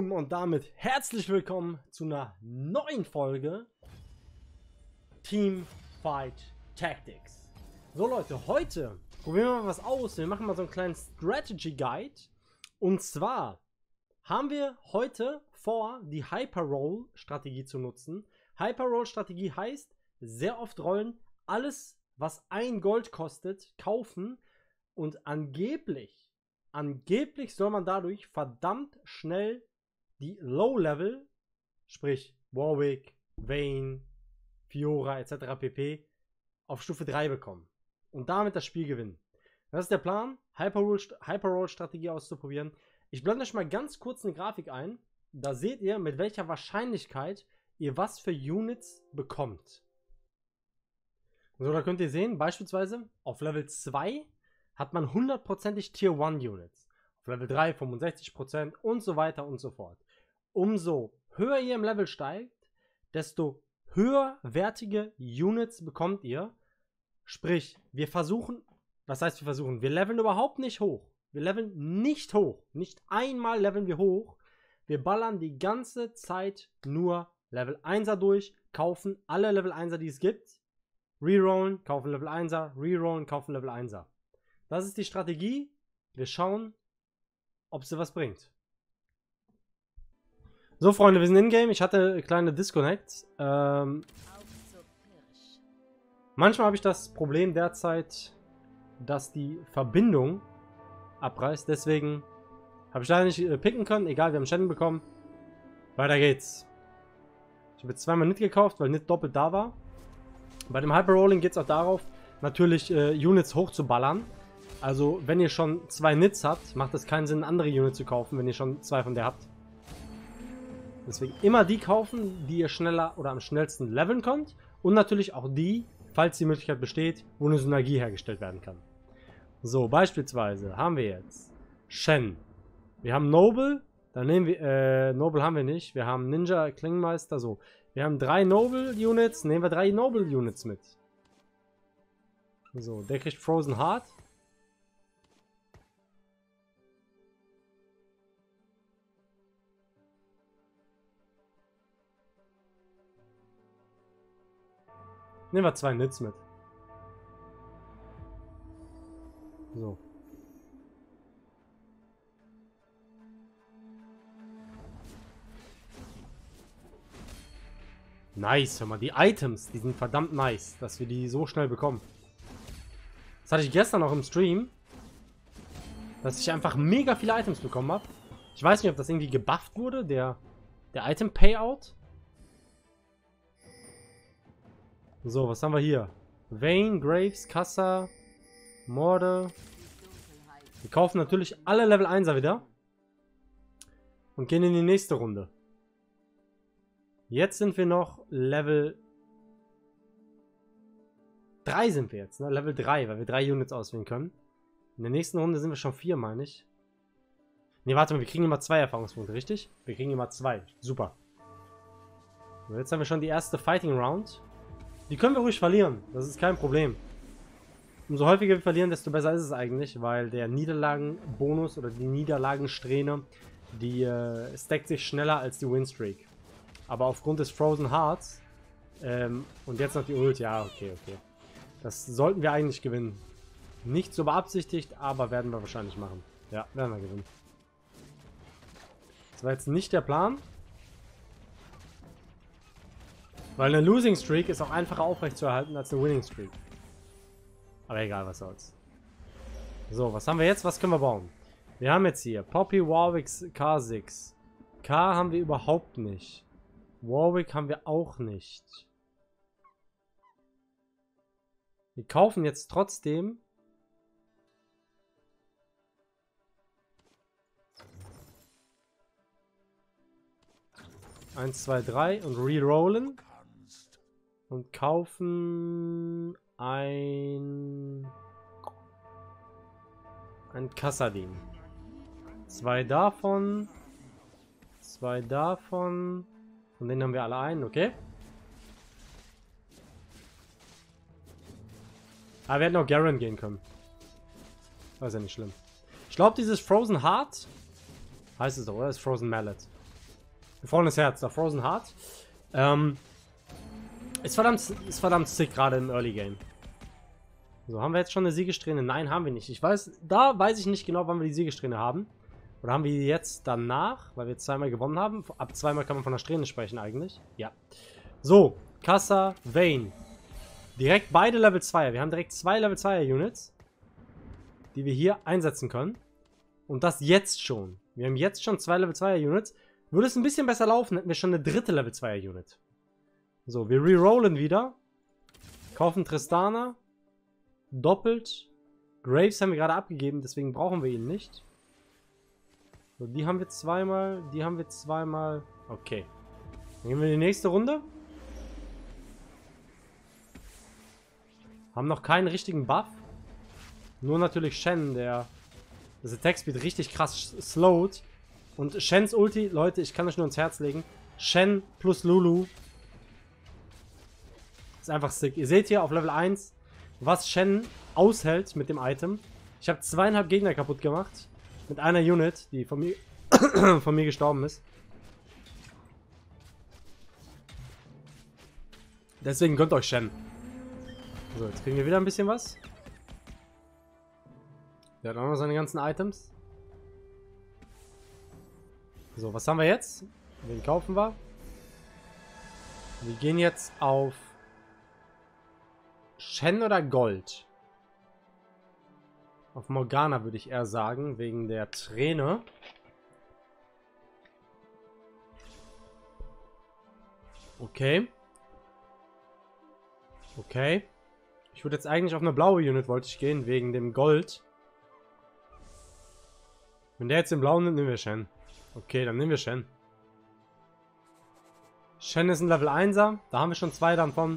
Afternoon und damit herzlich willkommen zu einer neuen Folge Teamfight Tactics. So Leute, heute probieren wir mal was aus. Wir machen mal so einen kleinen Strategy Guide. Und zwar haben wir heute vor, die Hyper-Roll Strategie zu nutzen. Hyper-Roll Strategie heißt, sehr oft rollen, alles was 1 Gold kostet, kaufen und angeblich soll man dadurch verdammt schnell die Low-Level, sprich Warwick, Vayne, Fiora etc. pp. Auf Stufe 3 bekommen. Und damit das Spiel gewinnen. Das ist der Plan, Hyper-Roll-Strategie auszuprobieren. Ich blende euch mal ganz kurz eine Grafik ein. Da seht ihr, mit welcher Wahrscheinlichkeit ihr was für Units bekommt. So, da könnt ihr sehen, beispielsweise auf Level 2 hat man 100%ig Tier 1 Units. Auf Level 3 65% und so weiter und so fort. Umso höher ihr im Level steigt, desto höherwertige Units bekommt ihr. Sprich, wir versuchen, was heißt wir versuchen? Wir leveln überhaupt nicht hoch. Wir leveln nicht hoch. Nicht einmal leveln wir hoch. Wir ballern die ganze Zeit nur Level 1er durch, kaufen alle Level 1er, die es gibt. Rerollen, kaufen Level 1er, rerollen, kaufen Level 1er. Das ist die Strategie. Wir schauen, ob sie was bringt. So, Freunde, wir sind in-game. Ich hatte kleine Disconnects. Manchmal habe ich das Problem derzeit, dass die Verbindung abreißt. Deswegen habe ich leider nicht picken können. Egal, wir haben Shannon bekommen. Weiter geht's. Ich habe jetzt zweimal Nit gekauft, weil Nit doppelt da war. Bei dem Hyper-Rolling geht es auch darauf, natürlich Units hochzuballern. Also, wenn ihr schon 2 Nits habt, macht es keinen Sinn, andere Units zu kaufen, wenn ihr schon 2 von der habt. Deswegen immer die kaufen, die ihr schneller oder am schnellsten leveln könnt. Und natürlich auch die, falls die Möglichkeit besteht, wo eine Synergie hergestellt werden kann. So, beispielsweise haben wir jetzt Shen. Wir haben Noble, dann nehmen wir, Noble haben wir nicht. Wir haben Ninja, Klingmeister, so. Wir haben 3 Noble Units, nehmen wir 3 Noble Units mit. So, der kriegt Frozen Heart. Nehmen wir 2 Nits mit. So. Nice, hör mal, die Items, die sind verdammt nice, dass wir die so schnell bekommen. Das hatte ich gestern auch im Stream, dass ich einfach mega viele Items bekommen habe. Ich weiß nicht, ob das irgendwie gebufft wurde, der Item-Payout. So, was haben wir hier? Vayne, Graves, Kassa, Morde. Wir kaufen natürlich alle Level 1er wieder. Und gehen in die nächste Runde. Jetzt sind wir noch Level 3 sind wir jetzt, ne? Level 3, weil wir 3 Units auswählen können. In der nächsten Runde sind wir schon 4, meine ich. Ne, warte mal, wir kriegen immer 2 Erfahrungspunkte, richtig? Wir kriegen immer 2. Super. So, jetzt haben wir schon die erste Fighting Round. Die können wir ruhig verlieren, das ist kein Problem. Umso häufiger wir verlieren, desto besser ist es eigentlich, weil der Niederlagenbonus oder die Niederlagensträhne, die stackt sich schneller als die Winstreak. Aber aufgrund des Frozen Hearts und jetzt noch die Ult, ja, okay. Das sollten wir eigentlich gewinnen. Nicht so beabsichtigt, aber werden wir wahrscheinlich machen. Ja, werden wir gewinnen. Das war jetzt nicht der Plan. Weil eine Losing Streak ist auch einfacher aufrechtzuerhalten als eine Winning Streak. Aber egal, was soll's. So, was haben wir jetzt? Was können wir bauen? Wir haben jetzt hier Poppy, Warwick, K6. K haben wir überhaupt nicht. Warwick haben wir auch nicht. Wir kaufen jetzt trotzdem eins, zwei, drei und rerollen und kaufen ein Kassadin. 2 davon. 2 davon. Von denen haben wir alle einen, okay? Aber wir hätten auch Garen gehen können. Das ist ja nicht schlimm. Ich glaube, dieses Frozen Heart heißt es doch, oder? Das ist Frozen Mallet. Gefrorenes Herz, da Frozen Heart. Ist verdammt sick, gerade im Early Game. So, haben wir jetzt schon eine Siegesträhne? Nein, haben wir nicht. Da weiß ich nicht genau, wann wir die Siegesträhne haben. Oder haben wir die jetzt danach, weil wir jetzt zweimal gewonnen haben? Ab zweimal kann man von der Strähne sprechen eigentlich. Ja. So, Kassa, Vayne. Direkt beide Level 2er. Wir haben direkt 2 Level 2er Units, die wir hier einsetzen können. Und das jetzt schon. Wir haben jetzt schon 2 Level 2er Units. Würde es ein bisschen besser laufen, hätten wir schon eine dritte Level 2er Unit. So, wir rerollen wieder. Kaufen Tristana. Doppelt. Graves haben wir gerade abgegeben, deswegen brauchen wir ihn nicht. So, die haben wir zweimal. Die haben wir zweimal. Okay. Dann gehen wir in die nächste Runde. Haben noch keinen richtigen Buff. Nur natürlich Shen, der das Attack Speed richtig krass slowt. Und Shens Ulti, Leute, ich kann euch nur ins Herz legen. Shen plus Lulu ist einfach sick. Ihr seht hier auf Level 1, was Shen aushält mit dem Item. Ich habe 2,5 Gegner kaputt gemacht. Mit einer Unit, die von mir, von mir gestorben ist. Deswegen gönnt euch Shen. So, jetzt kriegen wir wieder ein bisschen was. Der hat auch noch seine ganzen Items. So, was haben wir jetzt? Den kaufen wir. Wir gehen jetzt auf Shen oder Gold. Auf Morgana würde ich eher sagen, wegen der Träne. Okay. Okay. Ich würde jetzt eigentlich auf eine blaue Unit wollte ich gehen, wegen dem Gold. Wenn der jetzt den blauen nimmt, nehmen wir Shen. Okay, dann nehmen wir Shen. Shen ist ein Level 1er. Da haben wir schon 2 davon.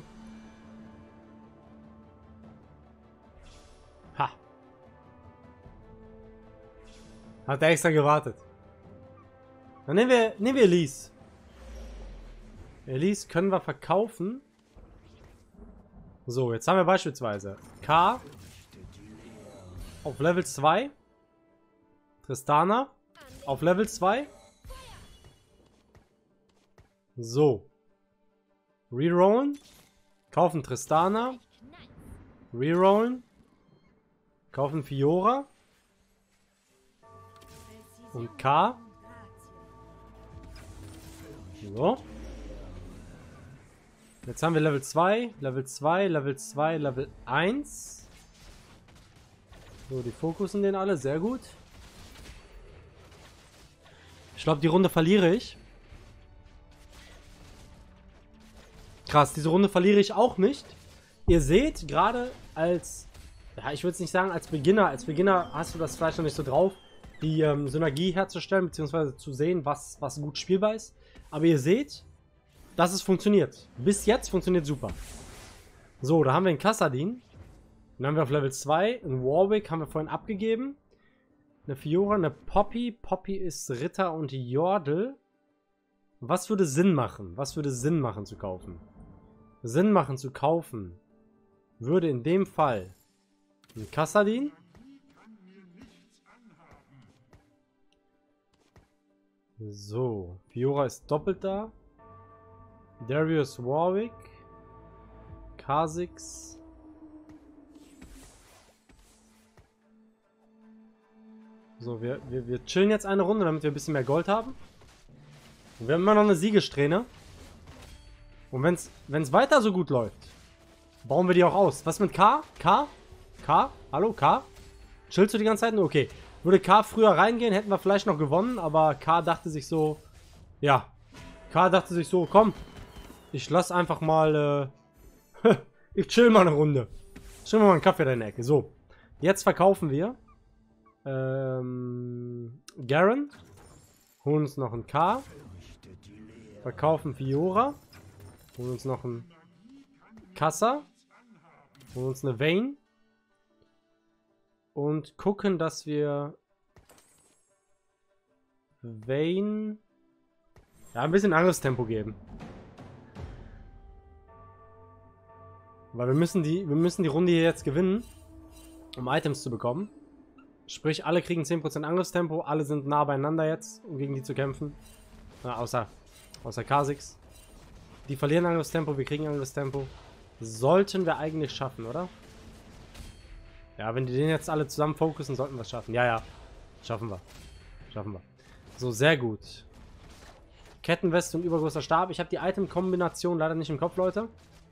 Ha. Hat er extra gewartet. Dann nehmen wir Elise. Elise können wir verkaufen. So, jetzt haben wir beispielsweise K auf Level 2. Tristana auf Level 2. So. Rerollen. Kaufen Tristana. Rerollen. Kaufen Fiora. Und K. So. Jetzt haben wir Level 2, Level 2, Level 2, Level 1. So, die fokussen den alle. Sehr gut. Ich glaube, die Runde verliere ich. Krass, diese Runde verliere ich auch nicht. Ihr seht, gerade als... Ja, ich würde es nicht sagen als Beginner. Als Beginner hast du das vielleicht noch nicht so drauf, die Synergie herzustellen, beziehungsweise zu sehen, was gut spielbar ist. Aber ihr seht, dass es funktioniert. Bis jetzt funktioniert super. So, da haben wir einen Kassadin. Dann haben wir auf Level 2 einen Warwick, haben wir vorhin abgegeben. Eine Fiora, eine Poppy. Poppy ist Ritter und Yordle. Was würde Sinn machen? Was würde Sinn machen zu kaufen? Sinn machen zu kaufen würde in dem Fall ein Kassadin. So, Fiora ist doppelt da. Darius Warwick. Kha'Zix. So, wir chillen jetzt eine Runde, damit wir ein bisschen mehr Gold haben. Und wir haben immer noch eine Siegesträhne. Und wenn es weiter so gut läuft, bauen wir die auch aus. Was mit K? K? K? Hallo, K? Chillst du die ganze Zeit? Okay. Würde K früher reingehen, hätten wir vielleicht noch gewonnen. Aber K dachte sich so... Ja. K dachte sich so, komm. Ich lass einfach mal... ich chill mal eine Runde. Chill mal einen Kaffee in der Ecke. So. Jetzt verkaufen wir... Garen. Holen uns noch ein K. Verkaufen Fiora. Holen uns noch ein Kassa. Holen uns eine Vayne. Und gucken, dass wir Vayne ein bisschen anderes Tempo geben. Weil wir müssen die Runde hier jetzt gewinnen, um Items zu bekommen. Sprich, alle kriegen 10% Angriffstempo, alle sind nah beieinander jetzt, um gegen die zu kämpfen. Außer Außer Kha'Zix. Die verlieren Angriffstempo, wir kriegen Angriffstempo. Sollten wir eigentlich schaffen, oder? Ja, wenn die den jetzt alle zusammen fokussen, sollten wir es schaffen. Ja, ja. Schaffen wir. Schaffen wir. So, sehr gut. Kettenweste und übergroßer Stab. Ich habe die Item-Kombination leider nicht im Kopf, Leute.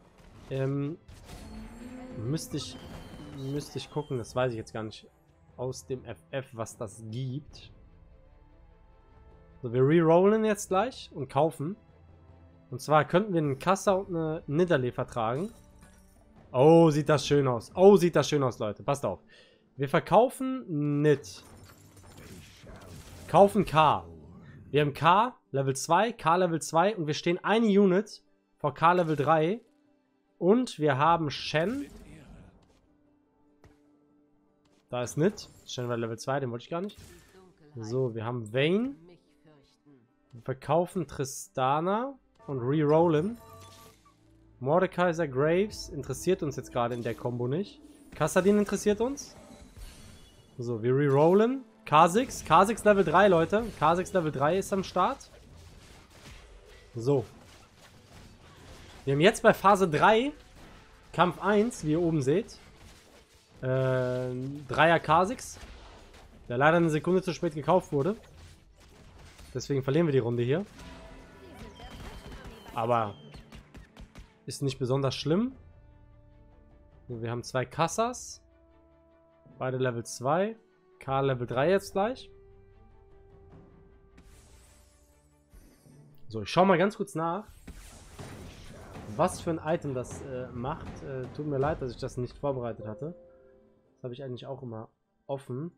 Müsste ich gucken, das weiß ich jetzt gar nicht aus dem FF, was das gibt. So, wir rerollen jetzt gleich und kaufen. Und zwar könnten wir einen Kassa und eine Nidalee vertragen. Oh, sieht das schön aus. Oh, sieht das schön aus, Leute. Passt auf. Wir verkaufen Nid. Kaufen K. Wir haben K Level 2, K Level 2 und wir stehen eine Unit vor K Level 3. Und wir haben Shen. Da ist Nid. Shen war Level 2, den wollte ich gar nicht. So, wir haben Vayne. Wir verkaufen Tristana und rerollen. Mordekaiser Graves interessiert uns jetzt gerade in der Combo nicht. Kassadin interessiert uns. So, wir rerollen. Kha'Zix. Kha'Zix Level 3, Leute. Kha'Zix Level 3 ist am Start. So. Wir haben jetzt bei Phase 3 Kampf 1, wie ihr oben seht. 3er Kha'Zix. Der leider eine Sekunde zu spät gekauft wurde. Deswegen verlieren wir die Runde hier. Aber ist nicht besonders schlimm. Wir haben 2 Kassas. Beide Level 2. K Level 3 jetzt gleich. So, ich schaue mal ganz kurz nach, was für ein Item das macht. Tut mir leid, dass ich das nicht vorbereitet hatte. Das habe ich eigentlich auch immer offen.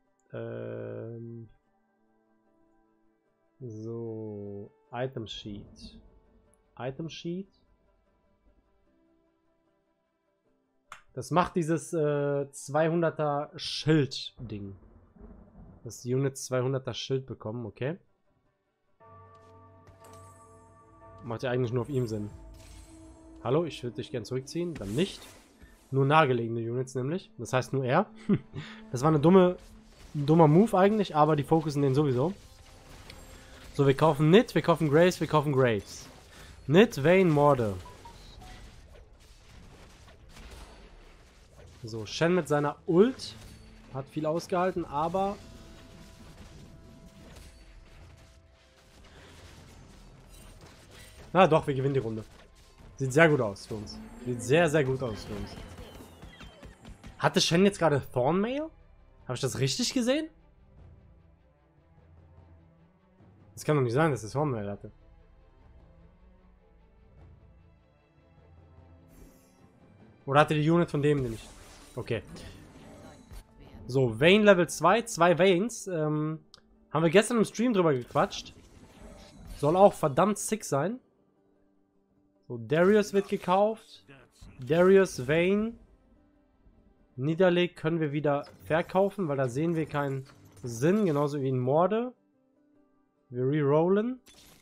So, Item Sheet. Item Sheet. Das macht dieses 200er Schild-Ding. Dass die Units 200er Schild bekommen, okay. Macht ja eigentlich nur auf ihm Sinn. Hallo, ich würde dich gern zurückziehen. Dann nicht. Nur nahegelegene Units nämlich. Das heißt nur er. Das war eine dummer Move eigentlich, aber die fokussen den sowieso. So, wir kaufen Nid, wir kaufen Graves, wir kaufen Graves. Nid, Vayne, Morde. So, Shen mit seiner Ult hat viel ausgehalten, aber na doch, wir gewinnen die Runde. Sieht sehr gut aus für uns. Sieht sehr, sehr gut aus für uns. Hatte Shen jetzt gerade Thornmail? Habe ich das richtig gesehen? Das kann doch nicht sein, dass es Thornmail hatte. Oder hatte die Unit von dem nicht? Okay. So, Vayne Level 2, 2 Vaynes. Haben wir gestern im Stream drüber gequatscht. Soll auch verdammt sick sein. So, Darius wird gekauft. Darius, Vayne. Nidalee können wir wieder verkaufen, weil da sehen wir keinen Sinn. Genauso wie in Morde. Wir rerollen.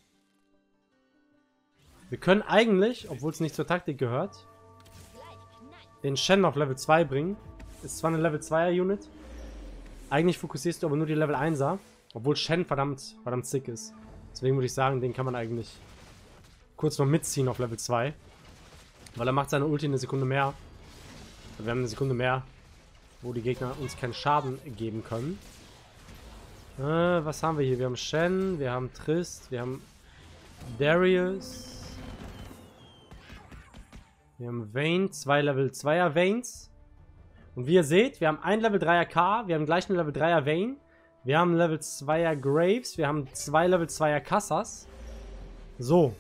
Wir können eigentlich, obwohl es nicht zur Taktik gehört, den Shen auf Level 2 bringen. Ist zwar eine Level 2er Unit. Eigentlich fokussierst du aber nur die Level 1er. Obwohl Shen verdammt sick ist. Deswegen würde ich sagen, den kann man eigentlich kurz noch mitziehen auf Level 2. Weil er macht seine Ulti eine Sekunde mehr. Wir haben eine Sekunde mehr, wo die Gegner uns keinen Schaden geben können. Was haben wir hier? Wir haben Shen, wir haben Trist, wir haben Darius. Wir haben Vayne, 2 Level 2er Vaynes. Und wie ihr seht, wir haben ein Level 3er K, wir haben gleich eine Level 3er Vayne. Wir haben Level 2er Graves, wir haben 2 Level 2er Kassas. So.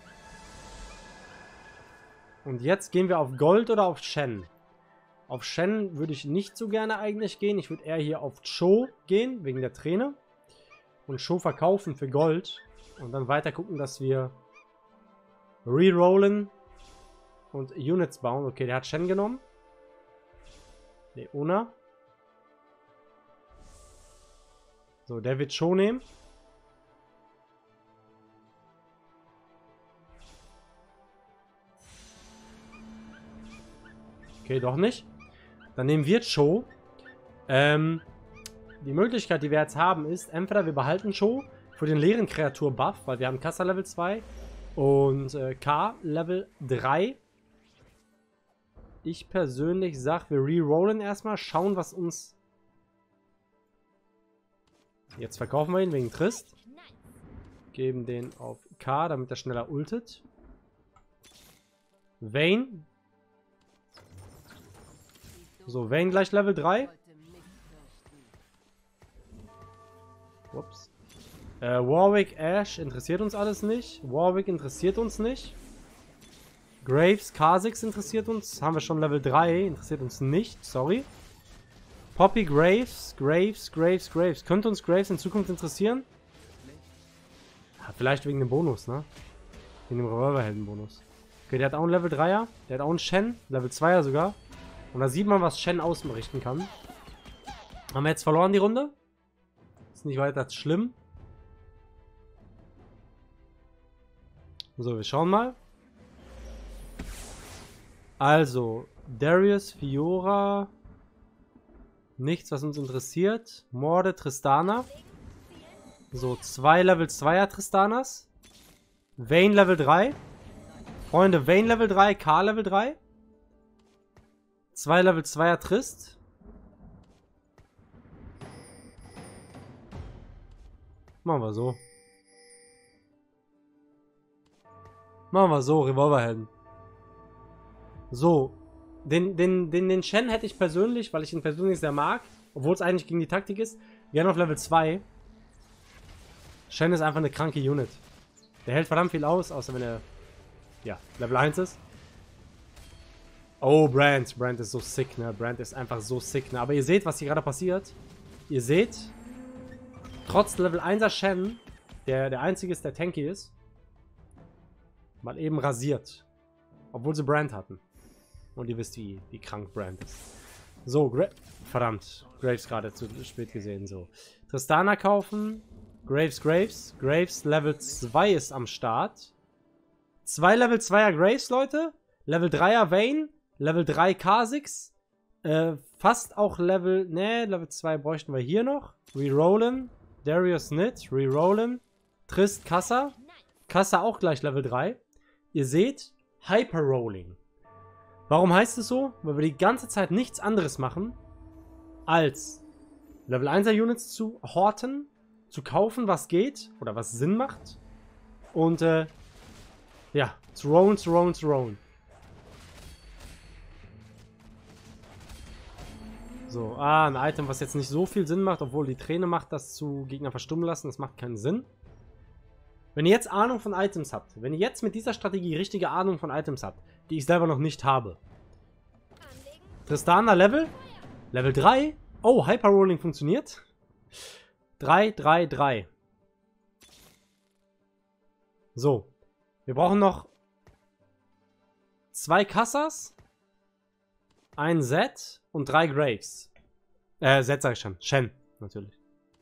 Und jetzt gehen wir auf Gold oder auf Shen. Auf Shen würde ich nicht so gerne eigentlich gehen. Ich würde eher hier auf Cho gehen, wegen der Träne. Und Cho verkaufen für Gold. Und dann weiter gucken, dass wir rerollen und Units bauen. Okay, der hat Shen genommen. Leona. So, der wird Cho nehmen. Okay, doch nicht. Dann nehmen wir Cho. Die Möglichkeit, die wir jetzt haben, ist, entweder wir behalten Cho, für den leeren Kreatur-Buff, weil wir haben Kassa Level 2 und K Level 3. Ich persönlich sag, wir rerollen erstmal, schauen, was uns... Jetzt verkaufen wir ihn wegen Trist. Geben den auf K, damit er schneller ultet. Vayne. So, Vayne gleich Level 3. Ups. Warwick, Ashe interessiert uns alles nicht. Warwick interessiert uns nicht. Graves, Kha'Zix interessiert uns. Haben wir schon Level 3. Interessiert uns nicht. Sorry. Poppy, Graves. Könnte uns Graves in Zukunft interessieren? Ja, vielleicht wegen dem Bonus, ne? Wegen dem Revolverhelden-Bonus. Okay, der hat auch einen Level 3er. Der hat auch einen Shen. Level 2er sogar. Und da sieht man, was Shen ausrichten kann. Haben wir jetzt verloren die Runde? Ist nicht weiter schlimm. So, wir schauen mal. Also, Darius, Fiora. Nichts, was uns interessiert. Morde, Tristana. So, 2 Level 2er Tristanas. Vayne Level 3. Freunde, Vayne Level 3, K Level 3. 2 Level 2er Trist. Machen wir so. Machen wir so, Revolverhelden. So. Den Shen hätte ich persönlich, weil ich ihn persönlich sehr mag, obwohl es eigentlich gegen die Taktik ist, gerne auf Level 2. Shen ist einfach eine kranke Unit. Der hält verdammt viel aus, außer wenn er, ja, Level 1 ist. Oh, Brand. Brand ist so sick, ne? Brand ist einfach so sick, ne? Aber ihr seht, was hier gerade passiert. Ihr seht, trotz Level 1er Shen, der einzige ist, der tanky ist, mal eben rasiert. Obwohl sie Brand hatten. Und ihr wisst, wie krank Brand ist. So, verdammt. Graves gerade zu spät gesehen, so. Tristana kaufen. Graves. Graves Level 2 ist am Start. 2 Level 2er Graves, Leute. Level 3er Vayne. Level 3 Kha'Zix. Fast auch Level... Ne, Level 2 bräuchten wir hier noch. Rerollen. Darius Nit. Rerollen. Trist Kassa. Kassa auch gleich Level 3. Ihr seht, Hyper-Rolling. Warum heißt es so? Weil wir die ganze Zeit nichts anderes machen, als Level 1er Units zu horten, zu kaufen, was geht, oder was Sinn macht. Und, ja, zu rollen. So, ein Item, was jetzt nicht so viel Sinn macht, obwohl die Träne macht, das zu Gegner verstummen lassen, das macht keinen Sinn. Wenn ihr jetzt Ahnung von Items habt, wenn ihr jetzt mit dieser Strategie richtige Ahnung von Items habt, die ich selber noch nicht habe. Tristana Level 3. Oh, Hyper-Rolling funktioniert. 3. So. Wir brauchen noch 2 Kassas, ein Zed und 3 Graves. Zed sag ich schon. Shen, natürlich.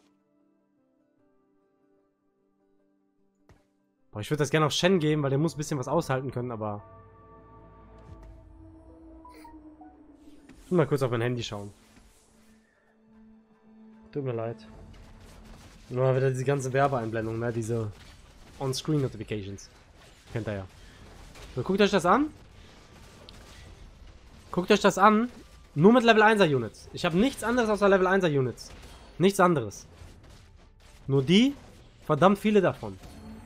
Boah, ich würde das gerne auf Shen geben, weil der muss ein bisschen was aushalten können, aber... Ich will mal kurz auf mein Handy schauen. Tut mir leid. Nur wieder diese ganze Werbeeinblendung, ne? Diese On-Screen-Notifications. Kennt ihr ja. So, guckt euch das an. Guckt euch das an. Nur mit Level 1er Units. Ich habe nichts anderes außer Level 1er Units. Nichts anderes. Nur die, verdammt viele davon.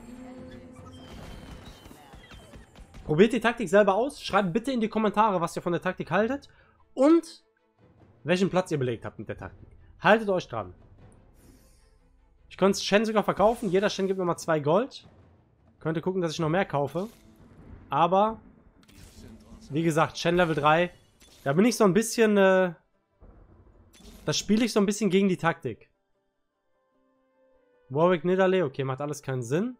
Probiert die Taktik selber aus. Schreibt bitte in die Kommentare, was ihr von der Taktik haltet. Und welchen Platz ihr belegt habt mit der Taktik. Haltet euch dran. Ich könnte Shen sogar verkaufen. Jeder Shen gibt nochmal 2 Gold. Könnte gucken, dass ich noch mehr kaufe. Aber, wie gesagt, Shen Level 3. Da bin ich so ein bisschen, das spiele ich so ein bisschen gegen die Taktik. Warwick Nidalee, okay, macht alles keinen Sinn.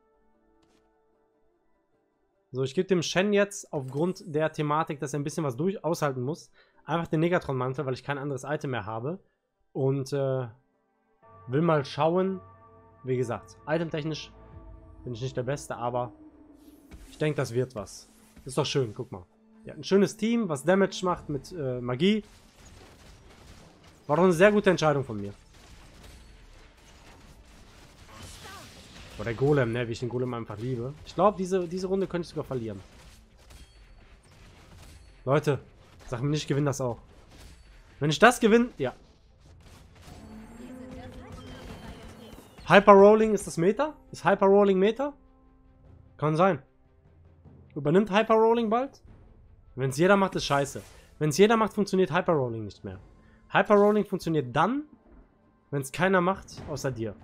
So, ich gebe dem Shen jetzt aufgrund der Thematik, dass er ein bisschen was aushalten muss, einfach den Negatron-Mantel, weil ich kein anderes Item mehr habe. Und will mal schauen. Wie gesagt, itemtechnisch bin ich nicht der Beste, aber ich denke, das wird was. Ist doch schön, guck mal. Ja, ein schönes Team, was Damage macht mit Magie. War doch eine sehr gute Entscheidung von mir. Boah, der Golem, ne? Wie ich den Golem einfach liebe. Ich glaube, diese Runde könnte ich sogar verlieren. Leute, sag mir nicht, ich gewinne das auch. Wenn ich das gewinne, ja. Hyper Rolling ist das Meta? Ist Hyper Rolling Meta? Kann sein. Übernimmt Hyper Rolling bald? Wenn es jeder macht, ist scheiße. Wenn es jeder macht, funktioniert Hyper Rolling nicht mehr. Hyper Rolling funktioniert dann, wenn es keiner macht, außer dir.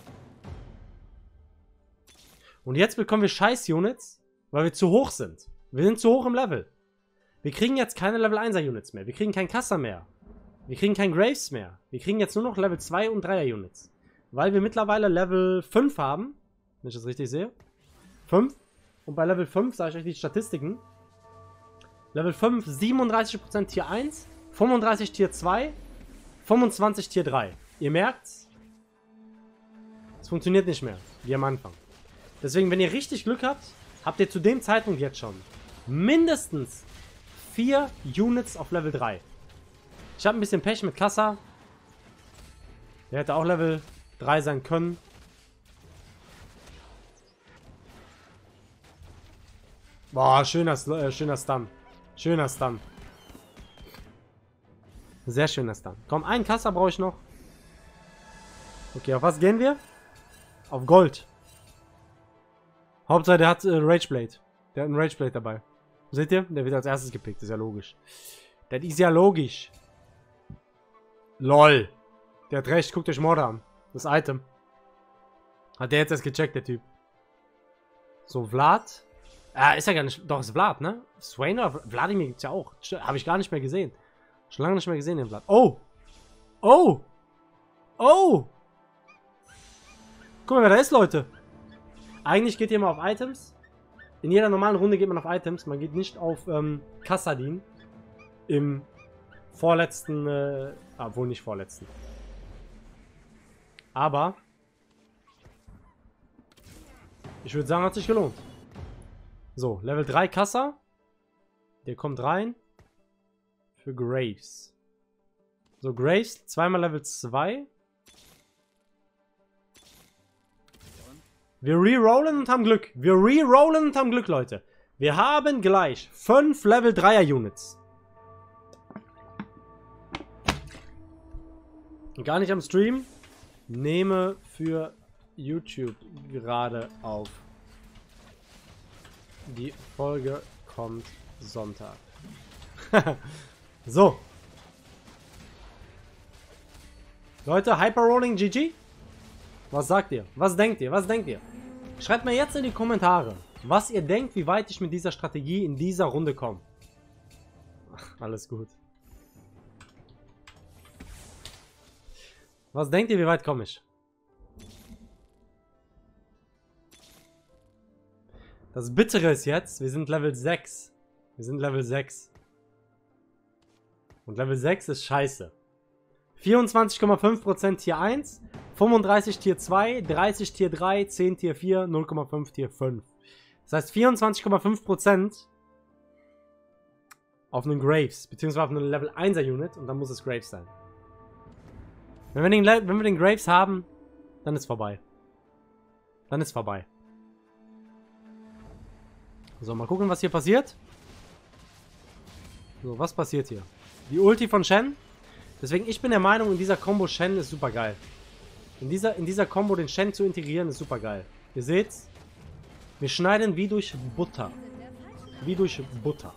Und jetzt bekommen wir Scheiß-Units, weil wir zu hoch sind. Wir sind zu hoch im Level. Wir kriegen jetzt keine Level 1er Units mehr. Wir kriegen kein Kassa mehr. Wir kriegen kein Graves mehr. Wir kriegen jetzt nur noch Level 2 und 3er Units. Weil wir mittlerweile Level 5 haben. Wenn ich das richtig sehe. 5. Und bei Level 5 sage ich euch die Statistiken. Level 5 37% Tier 1, 35 Tier 2, 25 Tier 3. Ihr merkt's? Es funktioniert nicht mehr, wie am Anfang. Deswegen, wenn ihr richtig Glück habt, habt ihr zu dem Zeitpunkt jetzt schon mindestens 4 Units auf Level 3. Ich habe ein bisschen Pech mit Kassa. Der hätte auch Level 3 sein können. Boah, schöner Stun. Schöner Stun. Sehr schöner Stun. Komm, einen Kassa brauche ich noch. Okay, auf was gehen wir? Auf Gold. Hauptsache, der hat Rageblade. Der hat einen Rageblade dabei. Seht ihr? Der wird als erstes gepickt. Ist ja logisch. Das ist ja logisch. LOL. Der hat recht. Guckt euch Morde an. Das Item. Hat der jetzt erst gecheckt, der Typ. So, Vlad. Ist ja gar nicht. Doch, ist Vlad, ne? Swain oder Vladimir gibt's ja auch. Habe ich gar nicht mehr gesehen. Schon lange nicht mehr gesehen, den Vlad. Oh! Oh! Oh! Guck mal, wer da ist, Leute. Eigentlich geht ihr mal auf Items. In jeder normalen Runde geht man auf Items. Man geht nicht auf Kassadin. Im vorletzten, wohl nicht vorletzten. Aber ich würde sagen, hat sich gelohnt. So, Level 3 Kassa. Der kommt rein. Für Graves. So, Graves, zweimal Level 2. Wir rerollen und haben Glück. Wir rerollen und haben Glück, Leute. Wir haben gleich 5 Level 3er Units. Gar nicht am Stream. Nehme für YouTube gerade auf. Die Folge kommt Sonntag. So. Leute, Hyperrolling GG. Was sagt ihr? Was denkt ihr? Was denkt ihr? Schreibt mir jetzt in die Kommentare, was ihr denkt, wie weit ich mit dieser Strategie in dieser Runde komme. Alles gut. Was denkt ihr, wie weit komme ich? Das Bittere ist jetzt, wir sind Level 6. Wir sind Level 6. Und Level 6 ist scheiße. 24,5% Tier 1, 35 Tier 2, 30 Tier 3, 10 Tier 4, 0,5 Tier 5. Das heißt 24,5% auf einen Graves, beziehungsweise auf einen Level 1er Unit und dann muss es Graves sein. Wenn wir den Graves haben, dann ist vorbei. Dann ist vorbei. So, mal gucken, was hier passiert. So, was passiert hier? Die Ulti von Shen. Deswegen, ich bin der Meinung, in dieser Combo Shen ist super geil. In dieser Combo den Shen zu integrieren ist super geil. Ihr seht's? Wir schneiden wie durch Butter. Wie durch Butter.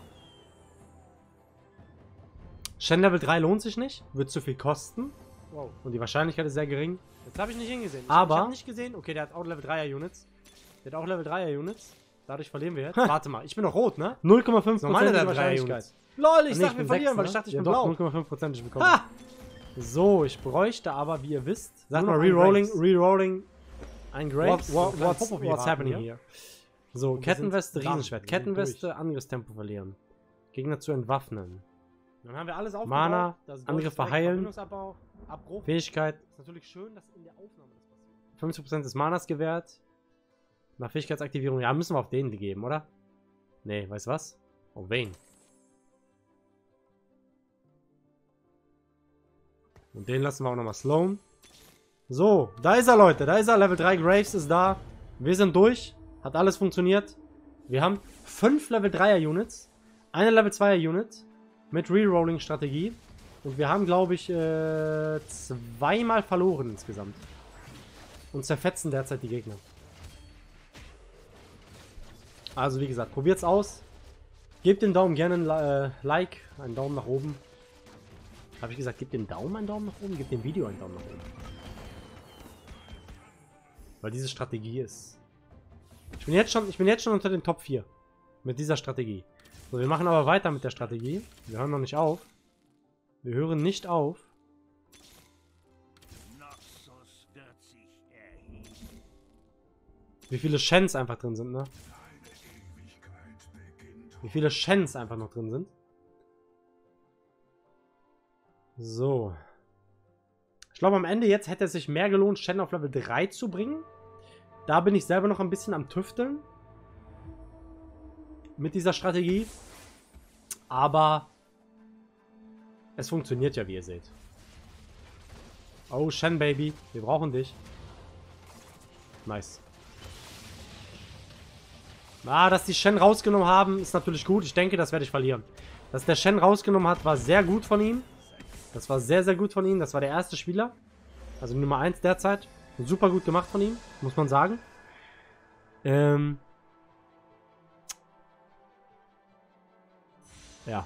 Shen Level 3 lohnt sich nicht. Wird zu viel kosten. Wow. Und die Wahrscheinlichkeit ist sehr gering. Jetzt habe ich nicht hingesehen. Ich habe nicht gesehen. Okay, der hat auch Level 3er Units. Der hat auch Level 3er Units. Dadurch verlieren wir jetzt. Warte mal, ich bin noch rot, ne? 0,5% Normale Level 3er Wahrscheinlichkeit. Units. LOL, ich Nee, dachte, wir verlieren, weil ich dachte, ich bin blau. 0,5% ich bekomme. Ha! So, ich bräuchte aber, wie ihr wisst, Sag nur mal, noch Rerolling. Rerolling. Ein Graves. What's What's happening here? So, Und wir Kettenweste, sind dran. Riesenschwert. Wir sind Kettenweste, Angriffstempo verlieren. Gegner zu entwaffnen. Dann haben wir alles aufgebaut. Mana, Das Gold Angriff ist weg, verheilen. Verbindungsabbau, Abbruch. Fähigkeit. Ist natürlich schön, dass in der Aufnahme das passiert. 50% des Manas gewährt. Nach Fähigkeitsaktivierung. Ja, müssen wir auf den geben, oder? Nee, weißt du was? Auf wen? Und den lassen wir auch nochmal slowen. So, da ist er, Leute. Da ist er. Level 3 Graves ist da. Wir sind durch. Hat alles funktioniert. Wir haben 5 Level 3er Units. Eine Level 2er Unit. Mit Rerolling-Strategie. Und wir haben, glaube ich, 2-mal verloren insgesamt. Und zerfetzen derzeit die Gegner. Also wie gesagt, probiert's aus. Gebt den Daumen gerne ein Like, einen Daumen nach oben. Habe ich gesagt, gebt dem Daumen einen Daumen nach oben? Gebt dem Video einen Daumen nach oben. Weil diese Strategie ist... Ich bin jetzt schon unter den Top 4. Mit dieser Strategie. So, wir machen aber weiter mit der Strategie. Wir hören noch nicht auf. Wir hören nicht auf. Wie viele Shens einfach drin sind, ne? Wie viele Shens einfach noch drin sind. So. Ich glaube, am Ende jetzt hätte es sich mehr gelohnt, Shen auf Level 3 zu bringen. Da bin ich selber noch ein bisschen am Tüfteln. Mit dieser Strategie. Aber es funktioniert ja, wie ihr seht. Oh, Shen, Baby. Wir brauchen dich. Nice. Dass die Shen rausgenommen haben, ist natürlich gut. Ich denke, das werde ich verlieren. Dass der Shen rausgenommen hat, war sehr gut von ihm. Das war sehr, sehr gut von ihm. Das war der erste Spieler. Also Nummer 1 derzeit. Super gut gemacht von ihm, muss man sagen. Ja.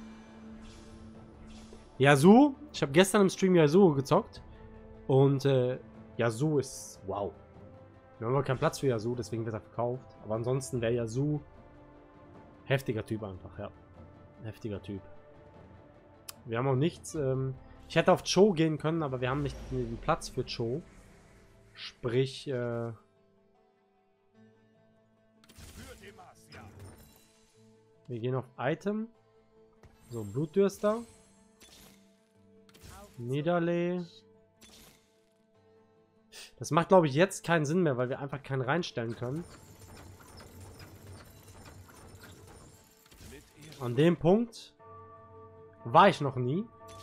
Yasuo. Ich habe gestern im Stream Yasuo gezockt. Und Yasuo ist... Wow. Wir haben aber keinen Platz für Yasuo, deswegen wird er verkauft. Aber ansonsten wäre Yasuo... Heftiger Typ einfach, ja. Heftiger Typ. Wir haben auch nichts... ich hätte auf Cho gehen können, aber wir haben nicht den Platz für Cho. Sprich, wir gehen auf Item. So, Blutdürster. Niederlay. Das macht, glaube ich, jetzt keinen Sinn mehr, weil wir einfach keinen reinstellen können. An dem Punkt war ich noch nie.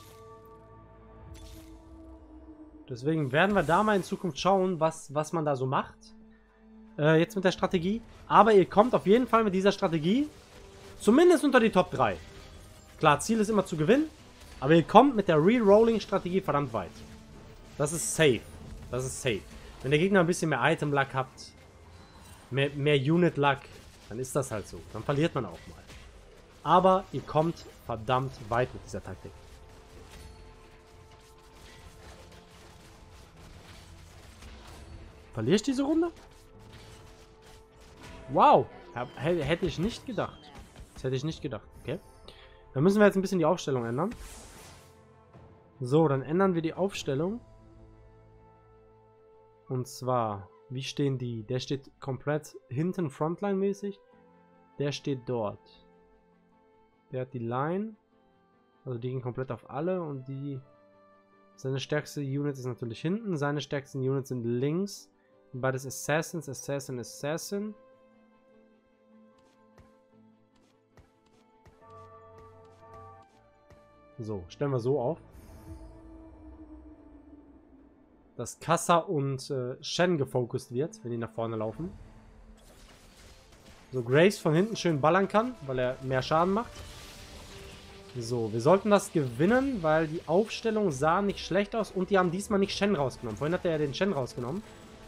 Deswegen werden wir da mal in Zukunft schauen, was man da so macht. Jetzt mit der Strategie. Aber ihr kommt auf jeden Fall mit dieser Strategie zumindest unter die Top 3. Klar, Ziel ist immer zu gewinnen. Aber ihr kommt mit der Rerolling-Strategie verdammt weit. Das ist safe. Das ist safe. Wenn der Gegner ein bisschen mehr Item-Luck habt, mehr Unit-Luck, dann ist das halt so. Dann verliert man auch mal. Aber ihr kommt verdammt weit mit dieser Taktik. Verliere ich diese Runde? Wow. Hätte ich nicht gedacht. Das hätte ich nicht gedacht. Okay. Dann müssen wir jetzt ein bisschen die Aufstellung ändern. So, dann ändern wir die Aufstellung. Und zwar, wie stehen die? Der steht komplett hinten Frontline-mäßig. Der steht dort. Der hat die Line. Also die gehen komplett auf alle. Und die... Seine stärkste Unit ist natürlich hinten. Seine stärksten Units sind links. Beides Assassins, Assassin, Assassin. So, stellen wir so auf. Dass Kassa und Shen gefokust wird, wenn die nach vorne laufen. So, Graves von hinten schön ballern kann, weil er mehr Schaden macht. So, wir sollten das gewinnen, weil die Aufstellung sah nicht schlecht aus und die haben diesmal nicht Shen rausgenommen. Vorhin hat er ja den Shen rausgenommen.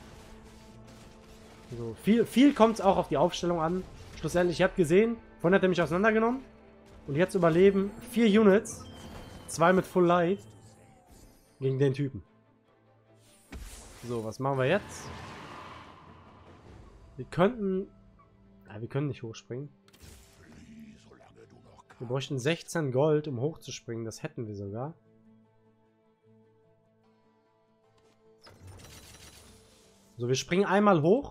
So, viel kommt es auch auf die Aufstellung an. Schlussendlich, ihr habt gesehen, vorhin hat er mich auseinandergenommen. Und jetzt überleben 4 Units, 2 mit Full Life, gegen den Typen. So, was machen wir jetzt? Wir könnten... Ja, wir können nicht hochspringen. Wir bräuchten 16 Gold, um hochzuspringen. Das hätten wir sogar. So, wir springen einmal hoch.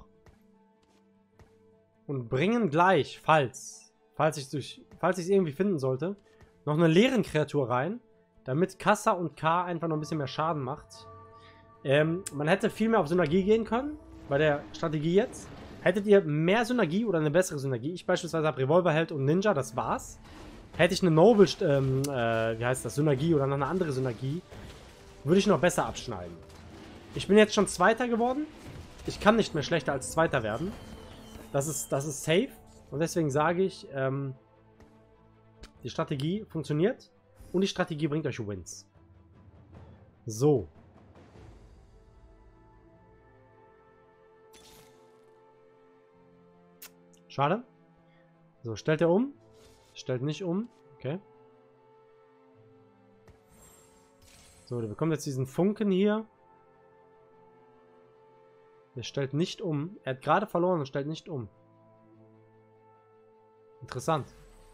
Und bringen gleich, falls ich es irgendwie finden sollte, noch eine leeren Kreatur rein. Damit Kassa und K einfach noch ein bisschen mehr Schaden macht. Man hätte viel mehr auf Synergie gehen können. Bei der Strategie jetzt. Hättet ihr mehr Synergie oder eine bessere Synergie. Ich beispielsweise habe Revolverheld und Ninja, das war's. Hätte ich eine Noble, wie heißt das, Synergie oder noch eine andere Synergie, würde ich noch besser abschneiden. Ich bin jetzt schon Zweiter geworden. ich kann nicht mehr schlechter als Zweiter werden. Das ist safe. Und deswegen sage ich, die Strategie funktioniert. Und die Strategie bringt euch Wins. So. Schade. So, stellt er um? Stellt nicht um. Okay. So, der bekommt jetzt diesen Funken hier. Der stellt nicht um. Er hat gerade verloren und stellt nicht um. Interessant.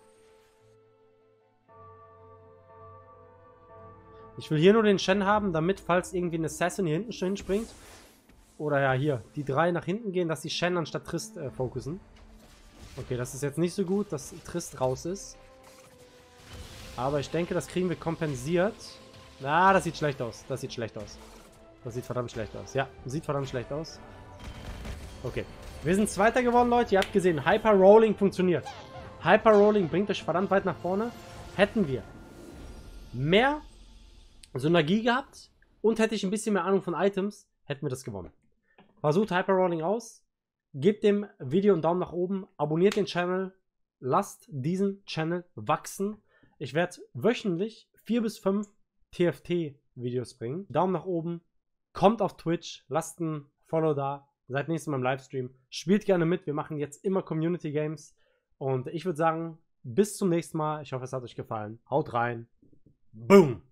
Ich will hier nur den Shen haben, damit, falls irgendwie ein Assassin hier hinten schon hinspringt. Oder ja, hier. Die 3 nach hinten gehen, dass die Shen anstatt Trist fokussen. Okay, das ist jetzt nicht so gut, dass Trist raus ist. Aber ich denke, das kriegen wir kompensiert. Na, das sieht schlecht aus. Das sieht schlecht aus. Das sieht verdammt schlecht aus. Ja, sieht verdammt schlecht aus. Okay. Wir sind Zweiter geworden, Leute. Ihr habt gesehen, Hyper Rolling funktioniert. Hyper Rolling bringt euch verdammt weit nach vorne. Hätten wir mehr Synergie gehabt und hätte ich ein bisschen mehr Ahnung von Items, hätten wir das gewonnen. Versucht Hyper Rolling aus. Gebt dem Video einen Daumen nach oben. Abonniert den Channel. Lasst diesen Channel wachsen. Ich werde wöchentlich 4 bis 5 TFT-Videos bringen. Daumen nach oben. Kommt auf Twitch. Lasst ein Follow da. Seid nächstes Mal im Livestream. Spielt gerne mit. Wir machen jetzt immer Community Games. Und ich würde sagen, bis zum nächsten Mal. Ich hoffe, es hat euch gefallen. Haut rein. Boom!